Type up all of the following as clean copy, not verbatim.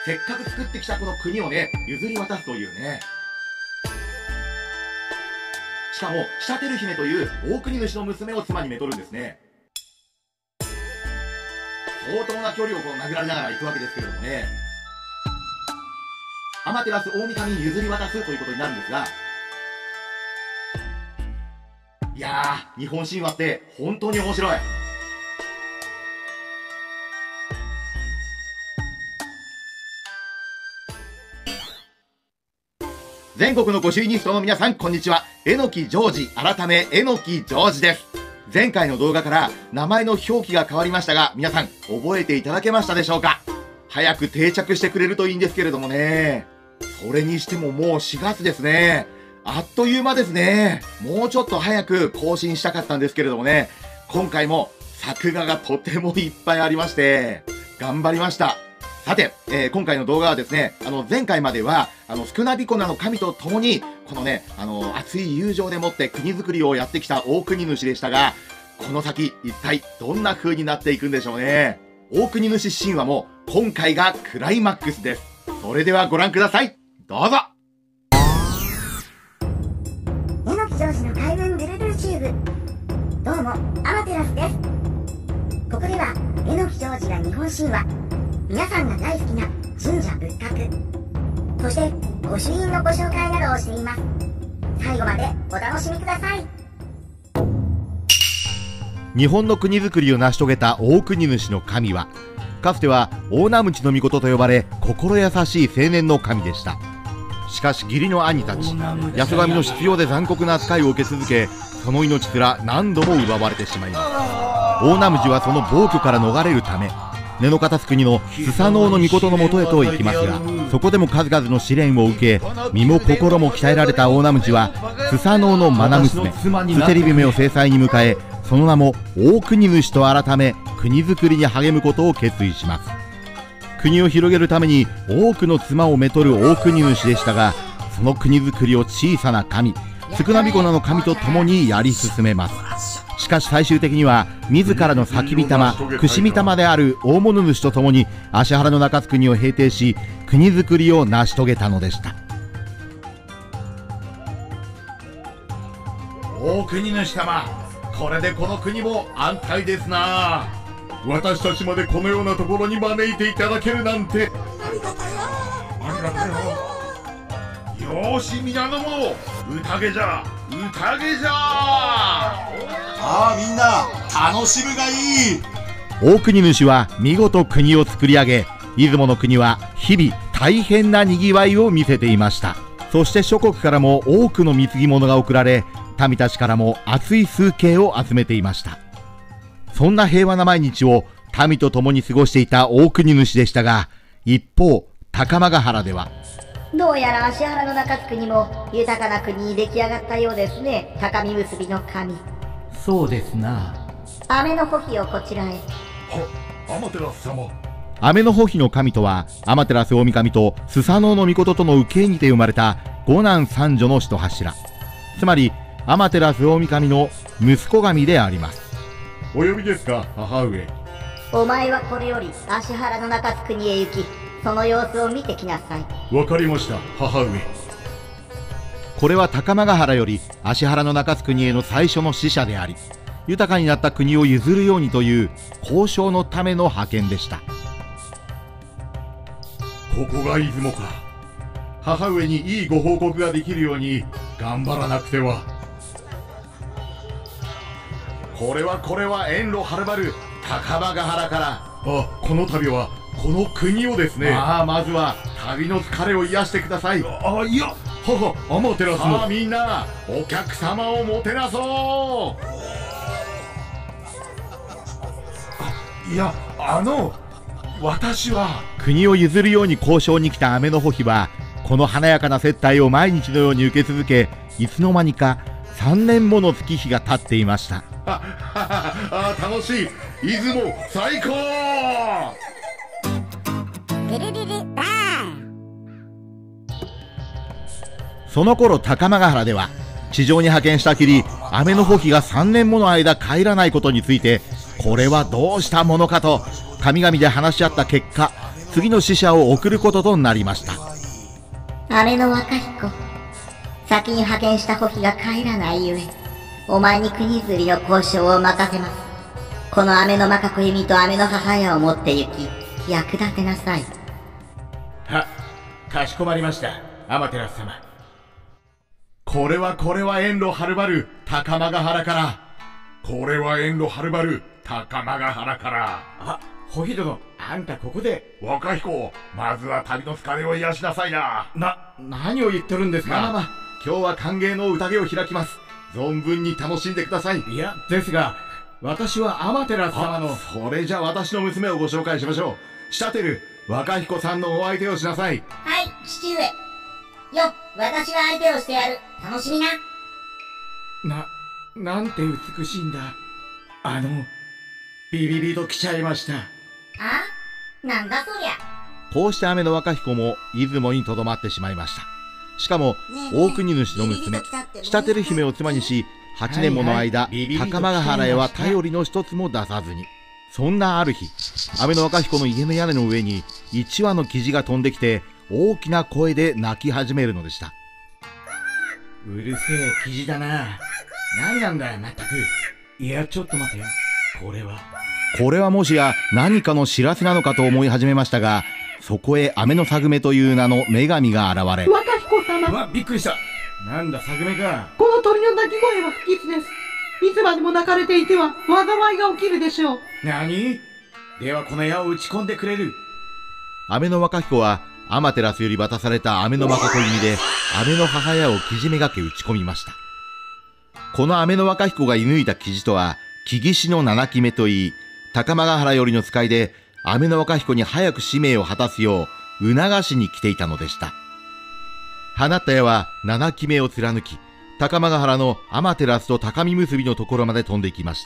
せっかく作ってきたこの国をね、譲り渡すというね。しかも、シャテル姫という大国主の娘を妻にめとるんですね。相当な距離を殴られながら行くわけですけれどもね。アマテラス大神に譲り渡すということになるんですが、いやー、日本神話って本当に面白い。全国の御朱印ニストの皆さん、こんにちは。榎木ジョージ、改め榎木ジョージです。前回の動画から名前の表記が変わりましたが、皆さん覚えていただけましたでしょうか？早く定着してくれるといいんですけれどもね。それにしてももう4月ですね。あっという間ですね。もうちょっと早く更新したかったんですけれどもね。今回も作画がとてもいっぱいありまして、頑張りました。さて、今回の動画はですね、前回までは、スクナビコナの神と共に、このね、熱い友情でもって国づくりをやってきた大国主でしたが、この先、一体どんな風になっていくんでしょうね。大国主神話も、今回がクライマックスです。それではご覧ください。どうぞ。 榎木ジョージの開運ブルブルチューブ。どうも、アマテラスです。ここでは、榎木ジョージが日本神話、皆さんが大好きな神社仏閣、そして御朱印のご紹介などをしています。最後までお楽しみください。 日本の国づくりを成し遂げた大国主の神は、かつては大名鞭の命と呼ばれ、心優しい青年の神でした。しかし義理の兄たち、八十神の執拗で残酷な扱いを受け続け、その命すら何度も奪われてしまいます。大名鞭はその暴挙から逃れるため、根の片す国のスサノオノミコトのもとへと行きますが、そこでも数々の試練を受け、身も心も鍛えられた大名鞭は、スサノオノマナ娘ステリ姫を正妻に迎え、その名も大国主と改め、国づくりに励むことを決意します。国を広げるために多くの妻をめとる大国主でしたが、その国づくりを小さな神、スクナビコナの神と共にやり進めます。しかし最終的には自らの先御霊、櫛御霊である大物主と共に芦原の中津国を平定し、国づくりを成し遂げたのでした。 大国主様、これでこの国も安泰ですな。私たちまでこのようなところに招いていただけるなんてありがたや、ありがたや。よーし、皆の者、宴じゃ宴じゃ。 ああ、みんな楽しむがいい。 大国主は見事国を作り上げ、出雲の国は日々大変なにぎわいを見せていました。そして諸国からも多くの貢ぎ物が贈られ、民たちからも熱い崇敬を集めていました。そんな平和な毎日を民と共に過ごしていた大国主でしたが、一方高間ヶ原では、 どうやら芦原の中津国も豊かな国に出来上がったようですね。高見結びの神。 そうですな。 雨の穂をこちらへ。 アマテラス様。 雨の穂の神とは、アマテラス大神とスサノオノミコトとの受けにて生まれた五男三女の使徒柱、つまりアマテラス大神の息子神であります。 お呼びですか、母上。 お前はこれより芦原の中津国へ行き、その様子を見てきなさい。 わかりました、母上。 これは高間ヶ原より芦原の中津国への最初の使者であり、豊かになった国を譲るようにという交渉のための派遣でした。 ここが出雲か。母上にいいご報告ができるように頑張らなくては。これは遠路はるばる高間ヶ原から。あ、この度はこの国をですね。まずは旅の疲れを癒してください。いや、母アマテラスの。さあみんな、お客様をもてなそう。いや、私は国を譲るように交渉に来た雨の穂は、この華やかな接待を毎日のように受け続け、いつの間にか3年もの月日が経っていました。 楽しい。出雲最高。 ルルルルバーン。 その頃高間ヶ原では、地上に派遣したきり雨の穂が3年もの間帰らないことについて、これはどうしたものかと神々で話し合った結果、 次の使者を送ることとなりました。 姉の若彦、先に派遣したホヒが帰らないゆえ、お前に国譲りの交渉を任せます。この飴のマカ小弓と飴の母屋を持って行き、役立てなさい。 かしこまりました、アマテラス様。 これは遠路はるばる高間ヶ原から。 これは遠路はるばる高間ヶ原から。 あ、ホヒ殿、あんたここで。 若彦、まずは旅の疲れを癒しなさいな。 何を言っとるんですか。 まあ今日は歓迎の宴を開きます。存分に楽しんでください。 いや、ですが、私はアマテラス様の。 それじゃ私の娘をご紹介しましょう。シャテル、若彦さんのお相手をしなさい。 はい、父上。よ、私が相手をしてやる。楽しみな。 なんて美しいんだ。ビビビと来ちゃいました。 なんだそりゃ。 こうして飴の若彦も出雲にとどまってしまいました。しかも大国主の娘シタテル姫を妻にし、8年もの間高間ヶ原へは頼りの一つも出さずに。そんなある日、飴の若彦の家の屋根の上に1羽のキジが飛んできて、大きな声で鳴き始めるのでした。 うるせえキジだな。何なんだよまったく。いや、ちょっと待てよ。これはもしや何かの知らせなのかと思い始めましたが、そこへ飴のさぐめという名の女神が現れ、 若彦様。 びっくりした。なんださぐめか。 この鳥の鳴き声は不吉です。いつまでも鳴かれていては災いが起きるでしょう。 何？ではこの矢を打ち込んでくれる。 飴の若彦はアマテラスより渡された飴のマカ小弓で飴の母屋をきじめがけ打ち込みました。この飴の若彦が射抜いたキジとは木岸の7期目といい、高間ヶ原よりの使いで飴の若彦に早く使命を果たすよう促しに来ていたのでした。放った矢は7期目を貫き、高間ヶ原のアマテラスと高見結びのところまで飛んでいきました。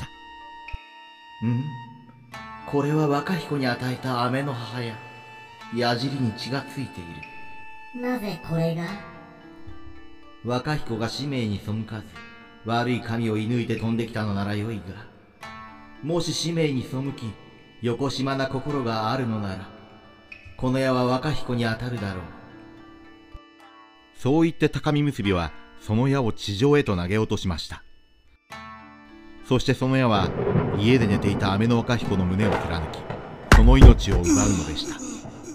これは若彦に与えた飴の母屋。矢尻に血がついている。 なぜこれが？ 若彦が使命に背かず、悪い神を射抜いて飛んできたのならよいが、もし使命に背き、よこしまな心があるのなら、この矢は若彦に当たるだろう。 そう言って高見結びはその矢を地上へと投げ落としました。そしてその矢は家で寝ていた飴の若彦の胸を貫き、その命を奪うのでした。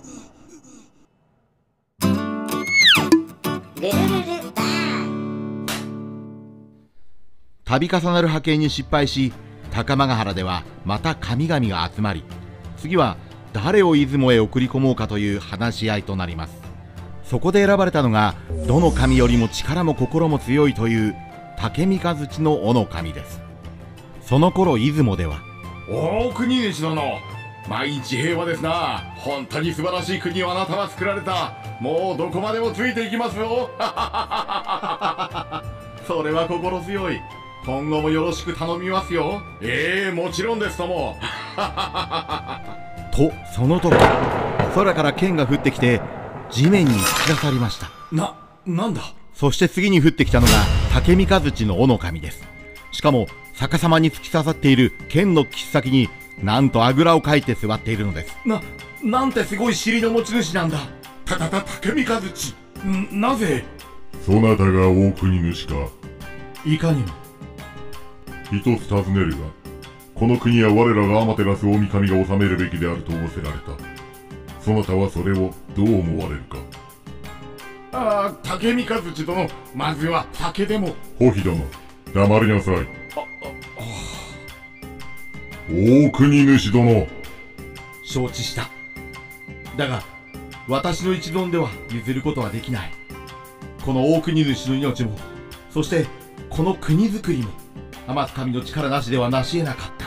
度重なる派遣に失敗し、高間ヶ原ではまた神々が集まり、次は誰を出雲へ送り込もうかという話し合いとなります。そこで選ばれたのが、どの神よりも力も心も強いという竹三日槌の尾の神です。その頃出雲では、 大国主殿、毎日平和ですな。本当に素晴らしい国をあなたは作られた。もうどこまでもついていきますよ。 それは心強い。今後もよろしく頼みますよ。 もちろんですとも。 とその時、空から剣が降ってきて地面に突き刺さりました。 なんだ。 そして次に降ってきたのが竹三日槌の尾の神です。しかも逆さまに突き刺さっている剣の切っ先に、なんとあぐらをかいて座っているのです。 なんてすごい尻の持ち主なんだ。 竹三日槌。 なぜ？ そなたが大国主か？ いかにも。 一つ尋ねるが、この国は我らがアマテラス大神が治めるべきであると仰せられた。そなたはそれをどう思われるか？ 竹三日槌殿、まずは酒でも。 ホヒ殿、黙りなさい。大国主殿。 承知した。だが私の一存では譲ることはできない。この大国主の命も、そしてこの国づくりも天津神の力なしでは成し得なかった。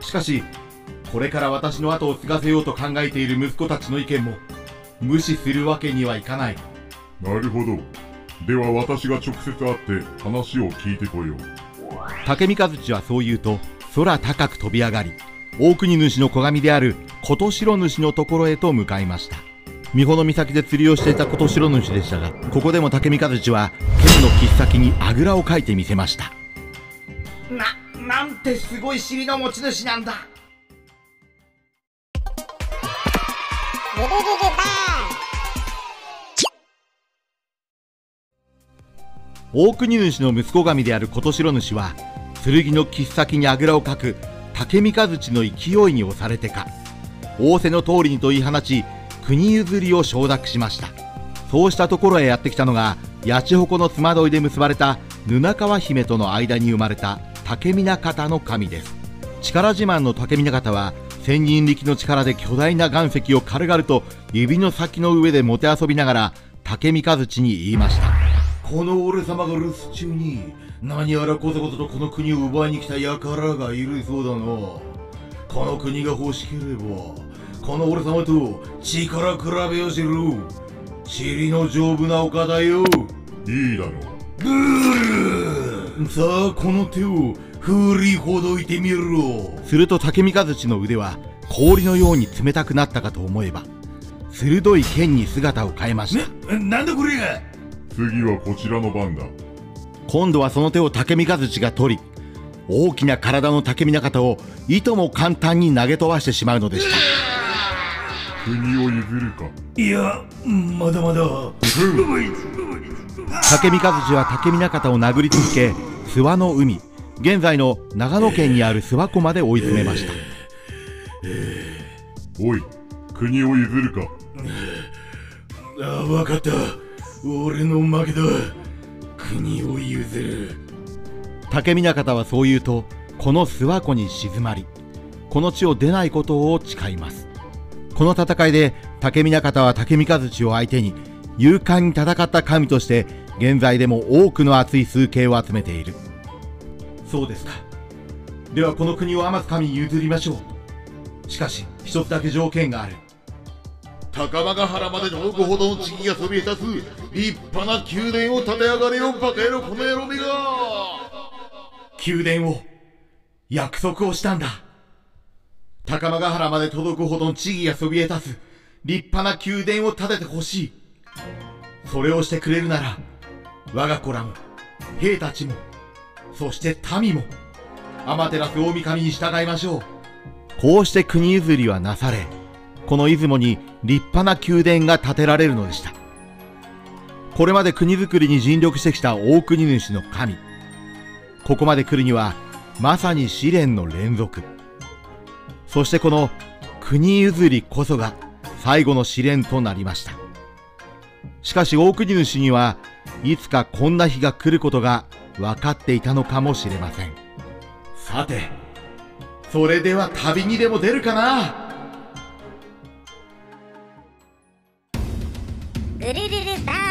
しかしこれから私の後を継がせようと考えている息子たちの意見も無視するわけにはいかない。 なるほど。では私が直接会って話を聞いてこよう。 竹三日槌はそう言うと、空高く飛び上がり、大国主の子神である琴城主のところへと向かいました。三保の岬で釣りをしていた琴城主でしたが、ここでも竹三日槌は剣の切っ先にあぐらをかいてみせました。 なんてすごい尻の持ち主なんだ。 ぐるるるバ大国主の息子神である琴城主は剣の切っ先にあぐらをかく竹三日槌の勢いに押されてか仰せの通りにと言い放ち国譲りを承諾しました。そうしたところへやってきたのが八千穂の妻恋で結ばれた布川姫との間に生まれた竹見方の神です。力自慢の竹見方は千人力の力で巨大な岩石を軽々と指の先の上でもてあそびながら竹三日槌に言いました。 この俺様が留守中に何やらこそこそとこの国を奪いに来た輩がいるそうだな。この国が欲しければこの俺様と力比べをしろ。尻の丈夫な丘だよ。 いいだろう。 さあこの手を振りほどいてみろ。 すると竹三日槌の腕は氷のように冷たくなったかと思えば鋭い剣に姿を変えました。 なんだこれや。 次はこちらの番だ。 今度はその手を竹三日槌が取り大きな体の竹見方をいとも簡単に投げ飛ばしてしまうのでした。 国を譲るか。 いやまだまだ。 竹三日槌は竹見方を殴り続け諏訪の海現在の長野県にある諏訪湖まで追い詰めました。 おい、国を譲るか。 分かった。俺の負けだ。国を譲る。 竹見方はそう言うとこの諏訪湖に静まりこの地を出ないことを誓います。この戦いで竹見方は竹三日槌を相手に勇敢に戦った神として現在でも多くの熱い崇敬を集めている。 そうですか。ではこの国を天津神に譲りましょう。しかし一つだけ条件がある。 高間ヶ原まで届くほどの地域がそびえ立つ立派な宮殿を建て上がれよバカ野郎この野郎めが。 宮殿を約束をしたんだ。高間ヶ原まで届くほどの地域がそびえ立つ立派な宮殿を建ててほしい。それをしてくれるなら我が子らも兵たちもそして民も天照大神に従いましょう。 こうして国譲りはなされこの出雲に立派な宮殿が建てられるのでした。これまで国づくりに尽力してきた大国主の神、ここまで来るにはまさに試練の連続。そしてこの国譲りこそが最後の試練となりました。しかし大国主にはいつかこんな日が来ることが分かっていたのかもしれません。 さてそれでは旅にでも出るかな。 ーぐるるるバー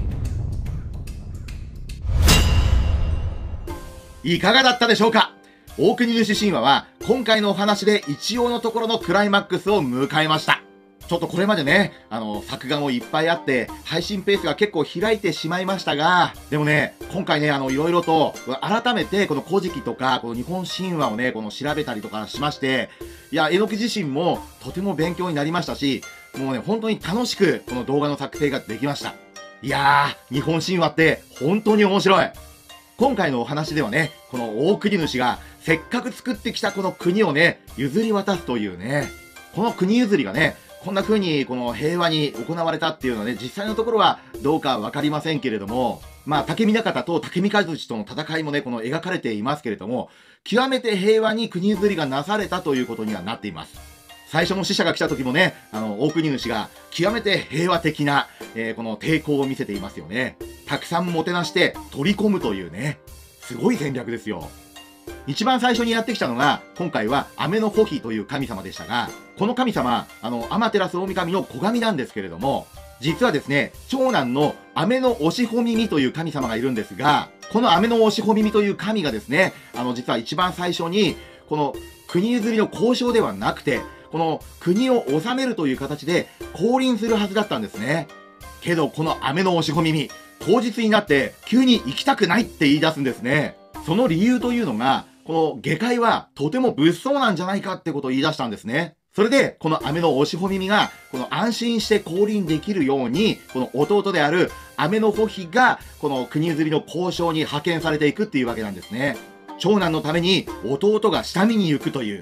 いかがだったでしょうか。大国主神話は今回のお話で一応のところのクライマックスを迎えました。ちょっとこれまでね、作画もいっぱいあって、配信ペースが結構開いてしまいましたが、でもね、今回ね、いろいろと、改めてこの古事記とか、この日本神話をね、調べたりとかしまして、いや、榎木自身もとても勉強になりましたし、もうね、本当に楽しくこの動画の作成ができました。いやー、日本神話って本当に面白い。今回のお話ではね、この大国主がせっかく作ってきたこの国をね、譲り渡すというね、この国譲りがね、こんな風にこの平和に行われたっていうのはね、実際のところはどうかわかりませんけれども、まあ、竹見方と竹三日槌との戦いもね、この描かれていますけれども、極めて平和に国譲りがなされたということにはなっています。最初の使者が来た時もね、大国主が極めて平和的な、この抵抗を見せていますよね。たくさんもてなして取り込むというね、すごい戦略ですよ。一番最初にやってきたのが、今回は雨の穂という神様でしたが、この神様、天照大神の子神なんですけれども、実はですね、長男の雨のおしほ耳という神様がいるんですが、この雨のおしほ耳という神がですね、実は一番最初に、この国譲りの交渉ではなくて、この国を治めるという形で降臨するはずだったんですね。けど、この雨のおしほ耳、当日になって急に行きたくないって言い出すんですね。その理由というのが、この下界はとても物騒なんじゃないかってことを言い出したんですね。それで、この雨のおしほ耳が、この安心して降臨できるように、この弟である雨の穂が、この国譲りの交渉に派遣されていくっていうわけなんですね。長男のために弟が下見に行くという。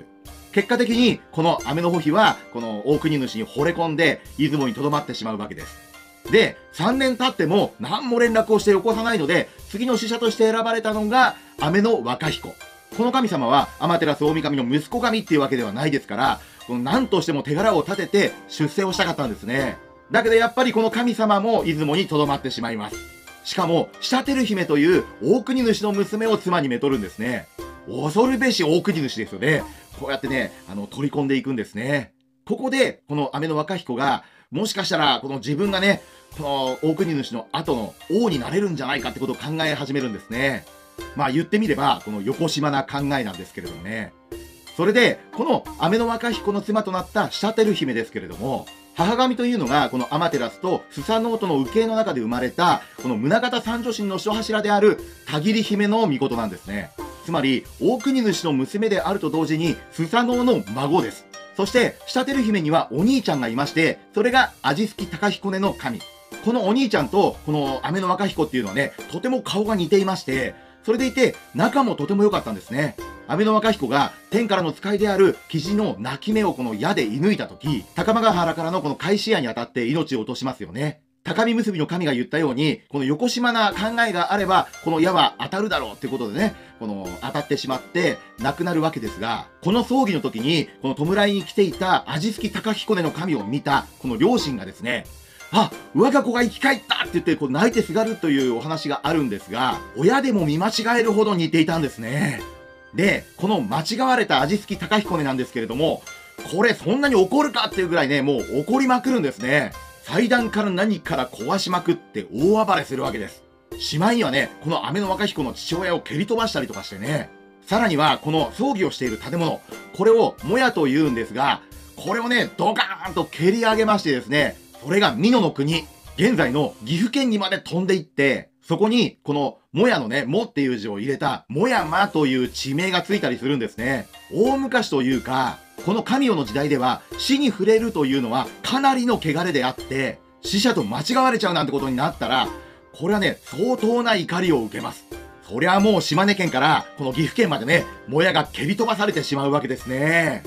結果的に、この雨の穂妃は、この大国主に惚れ込んで、出雲に留まってしまうわけです。で、3年経っても何も連絡をしてよこさないので、次の使者として選ばれたのが、雨の若彦。この神様は、天照大神の息子神っていうわけではないですから、この何としても手柄を立てて出世をしたかったんですね。だけどやっぱりこの神様も出雲に留まってしまいます。しかも、下照姫という大国主の娘を妻にめとるんですね。恐るべし大国主ですよね。こうやってね、取り込んでいくんですね。ここで、この雨の若彦が、もしかしたら、この自分がね、この大国主の後の王になれるんじゃないかってことを考え始めるんですね。まあ言ってみれば、このよこしまな考えなんですけれどもね。それで、この雨の若彦の妻となった下照姫ですけれども、母神というのが、この天照とスサノオトの右系の中で生まれた、この宗像三女神の諸柱である田切姫の御なんですね。つまり、大国主の娘であると同時に、スサノオの孫です。そして、下照姫にはお兄ちゃんがいまして、それが味付き高彦根の神。このお兄ちゃんと、この雨の若彦っていうのはね、とても顔が似ていまして、それでいて、仲もとても良かったんですね。雨の若彦が天からの使いであるキジの鳴き目をこの矢で射抜いたとき、高間ヶ原からのこの返し矢に当たって命を落としますよね。高見結びの神が言ったように、このよこしまな考えがあれば、この矢は当たるだろうってことでね、この当たってしまって亡くなるわけですが、この葬儀の時に、この弔いに来ていた味付き高彦根の神を見た、この両親がですね、あ、我が子が生き返ったって言ってこう泣いてすがるというお話があるんですが、親でも見間違えるほど似ていたんですね。で、この間違われた味付き高彦根なんですけれども、これそんなに怒るかっていうぐらいね、もう怒りまくるんですね。祭壇から何から壊しまくって大暴れするわけです。しまいにはね、この雨の若彦の父親を蹴り飛ばしたりとかしてね。さらには、この葬儀をしている建物、これをもやと言うんですが、これをね、ドカーンと蹴り上げましてですね、それが美濃の国、現在の岐阜県にまで飛んでいって、そこに、この、もやのね、もっていう字を入れた、もやまという地名がついたりするんですね。大昔というか、この神代の時代では、死に触れるというのは、かなりの汚れであって、死者と間違われちゃうなんてことになったら、これはね、相当な怒りを受けます。そりゃもう島根県から、この岐阜県までね、もやが蹴り飛ばされてしまうわけですね。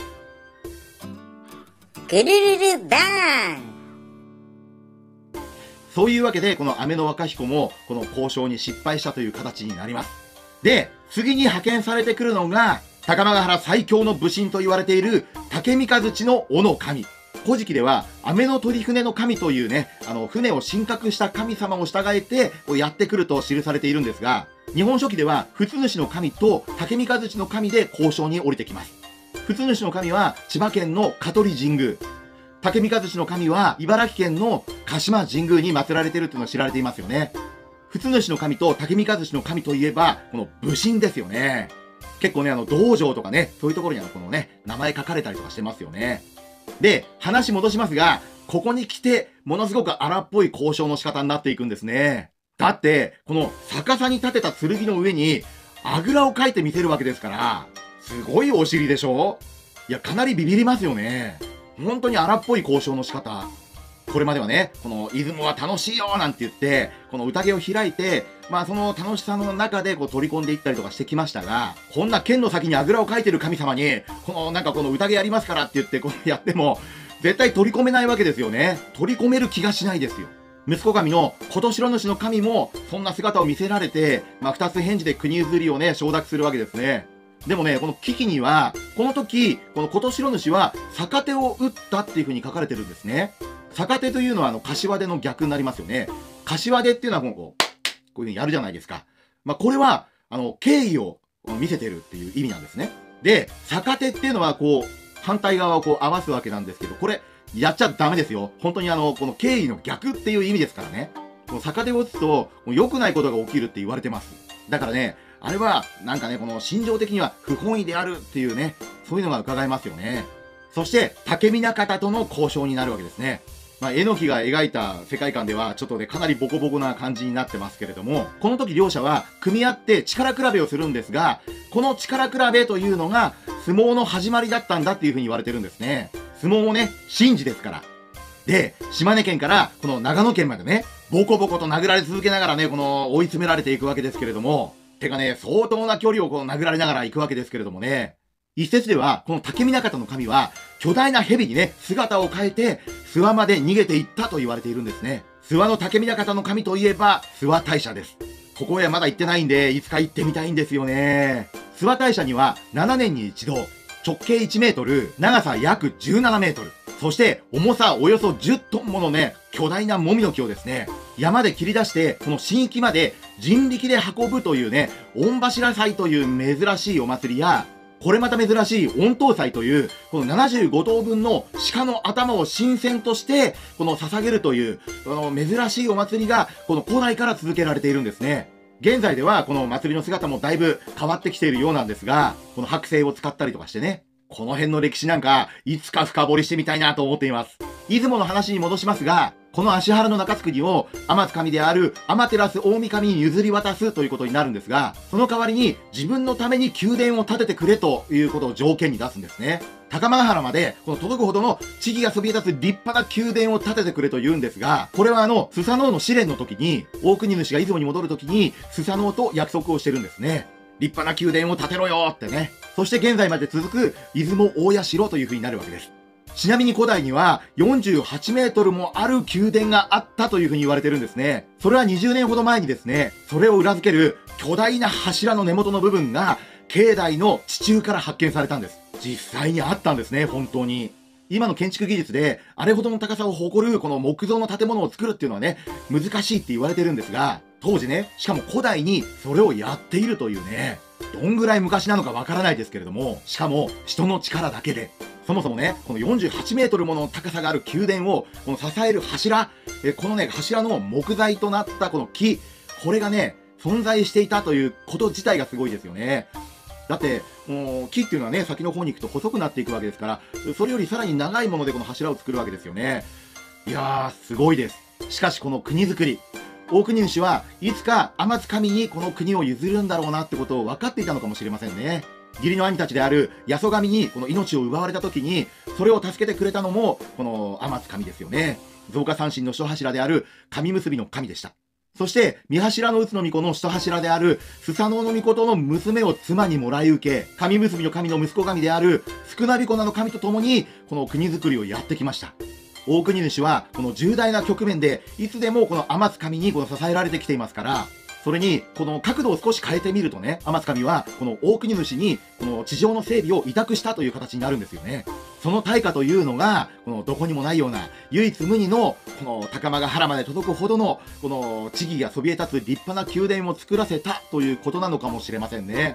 ぐるるるバーン。 そういうわけで、この雨の若彦も、この交渉に失敗したという形になります。で、次に派遣されてくるのが、高間ヶ原最強の武神と言われている、竹三日月の尾の神。古事記では、雨の鳥船の神というね、船を神格した神様を従えて、やってくると記されているんですが、日本書紀では、普通主の神と竹三日月の神で交渉に降りてきます。普通主の神は、千葉県の香取神宮。竹三日月の神は茨城県の鹿島神宮に祀られているというのが知られていますよね。普通主の神と竹三日月の神といえば、この武神ですよね。結構ね、道場とかね、そういうところにこのね、名前書かれたりとかしてますよね。で、話戻しますが、ここに来て、ものすごく荒っぽい交渉の仕方になっていくんですね。だって、この逆さに立てた剣の上に、あぐらをかいてみせるわけですから、すごいお尻でしょ？いや、かなりビビりますよね。本当に荒っぽい交渉の仕方。これまではね、この出雲は楽しいよなんて言って、この宴を開いて、まあその楽しさの中でこう取り込んでいったりとかしてきましたが、こんな剣の先にあぐらをかいてる神様に、このなんかこの宴やりますからって言ってこうやっても、絶対取り込めないわけですよね。取り込める気がしないですよ。息子神の琴城主の神も、そんな姿を見せられて、まあ二つ返事で国譲りをね、承諾するわけですね。でもね、この危機には、この時、この琴城主は逆手を打ったっていう風に書かれてるんですね。逆手というのは柏手の逆になりますよね。柏手っていうのはこういう風にやるじゃないですか。まあ、これは、敬意を見せてるっていう意味なんですね。で、逆手っていうのはこう、反対側をこう合わすわけなんですけど、これ、やっちゃダメですよ。本当にこの敬意の逆っていう意味ですからね。この逆手を打つと、良くないことが起きるって言われてます。だからね、あれは、なんかね、この心情的には不本意であるっていうね、そういうのが伺えますよね。そして、竹南方との交渉になるわけですね。まあ、榎木が描いた世界観では、ちょっとね、かなりボコボコな感じになってますけれども、この時両者は組み合って力比べをするんですが、この力比べというのが、相撲の始まりだったんだっていうふうに言われてるんですね。相撲もね、神事ですから。で、島根県からこの長野県までね、ボコボコと殴られ続けながらね、この追い詰められていくわけですけれども、てかね、相当な距離をこう殴られながら行くわけですけれどもね。 一説では、この竹見方の神は、巨大な蛇にね、姿を変えて、諏訪まで逃げていったと言われているんですね。諏訪の竹見方の神といえば、諏訪大社です。ここへはまだ行ってないんで、いつか行ってみたいんですよね。諏訪大社には、7年に一度、直径1メートル、長さ約17メートル、そして重さおよそ10トンものね、巨大なもみの木をですね、山で切り出して、この神域まで人力で運ぶというね、御柱祭という珍しいお祭りや、これまた珍しい御頭祭という、この75頭分の鹿の頭を神仙として、この捧げるという、珍しいお祭りが、この古代から続けられているんですね。現在ではこの祭りの姿もだいぶ変わってきているようなんですが、この剥製を使ったりとかしてね、この辺の歴史なんか、いつか深掘りしてみたいなと思っています。出雲の話に戻しますが、この芦原の中津国を天津神である天照大神に譲り渡すということになるんですが、その代わりに自分のために宮殿を建ててくれということを条件に出すんですね。高間ヶ原までこの届くほどの地義がそびえ立つ立派な宮殿を建ててくれと言うんですが、これはスサノオの試練の時に、大国主が出雲に戻る時に、スサノオと約束をしてるんですね。立派な宮殿を建てろよってね。そして現在まで続く出雲大社という風になるわけです。ちなみに古代には48メートルもある宮殿があったという風に言われてるんですね。それは20年ほど前にですね、それを裏付ける巨大な柱の根元の部分が境内の地中から発見されたんです。実際にあったんですね、本当に。今の建築技術であれほどの高さを誇るこの木造の建物を作るっていうのはね、難しいって言われてるんですが、当時ね、しかも古代にそれをやっているというね、どんぐらい昔なのかわからないですけれども、しかも人の力だけで、そもそもね、この48メートルもの高さがある宮殿を、この支える柱、このね、柱の木材となったこの木、これがね、存在していたということ自体がすごいですよね。だって、もう木っていうのはね、先の方に行くと細くなっていくわけですから、それよりさらに長いものでこの柱を作るわけですよね。いやー、すごいです。しかしこの国づくり、大国主はいつか天津神にこの国を譲るんだろうなってことを分かっていたのかもしれませんね。義理の兄たちである八十神にこの命を奪われた時に、それを助けてくれたのもこの天津神ですよね。増加三神の諸柱である神結びの神でした。そして三柱の宇都の巫女の下柱であるスサノオの巫女の娘を妻にもらい受け、神結びの神の息子神である宿儺彦名の神と共にこの国づくりをやってきました。大国主はこの重大な局面でいつでもこの天津神にこの支えられてきていますから、それにこの角度を少し変えてみるとね、天津神はこの大国主にこの地上の整備を委託したという形になるんですよね。その対価というのがこのどこにもないような唯一無二のこの高間ヶ原まで届くほどのこの地義がそびえ立つ立派な宮殿を作らせたということなのかもしれませんね。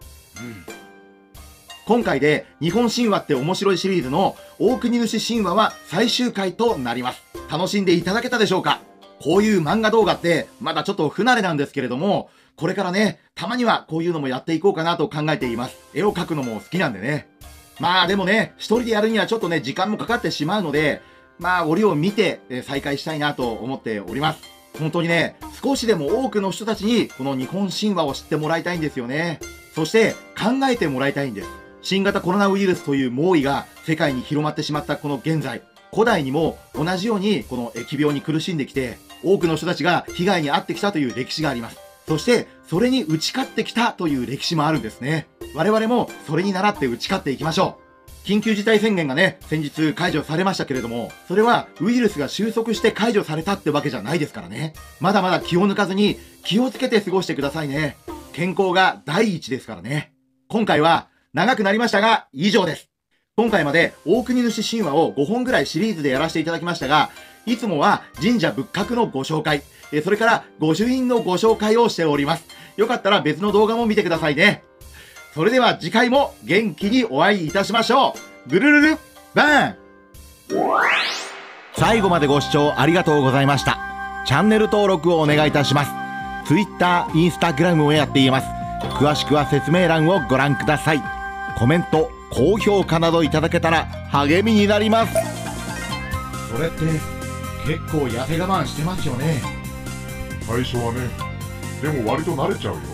今回で日本神話って面白いシリーズの大国主神話は最終回となります。楽しんでいただけたでしょうか？こういう漫画動画ってまだちょっと不慣れなんですけれども、これからね、たまにはこういうのもやっていこうかなと考えています。絵を描くのも好きなんでね。まあでもね、一人でやるにはちょっとね、時間もかかってしまうので、まあ折を見て再開したいなと思っております。本当にね、少しでも多くの人たちにこの日本神話を知ってもらいたいんですよね。そして考えてもらいたいんです。新型コロナウイルスという猛威が世界に広まってしまったこの現在、古代にも同じようにこの疫病に苦しんできて、多くの人たちが被害に遭ってきたという歴史があります。そしてそれに打ち勝ってきたという歴史もあるんですね。我々もそれに倣って打ち勝っていきましょう。緊急事態宣言がね、先日解除されましたけれども、それはウイルスが収束して解除されたってわけじゃないですからね。まだまだ気を抜かずに気をつけて過ごしてくださいね。健康が第一ですからね。今回は長くなりましたが以上です。今回まで大国主神話を5本ぐらいシリーズでやらせていただきましたが、いつもは神社仏閣のご紹介、それから御朱印のご紹介をしております。よかったら別の動画も見てくださいね。それでは次回も元気にお会いいたしましょう。ぐるるるバーン。 最後までご視聴ありがとうございました。チャンネル登録をお願いいたします。Twitter、Instagram をやっています。詳しくは説明欄をご覧ください。コメント、高評価などいただけたら励みになります。 それって結構痩せ我慢してますよね。 最初はね、でも割と慣れちゃうよ。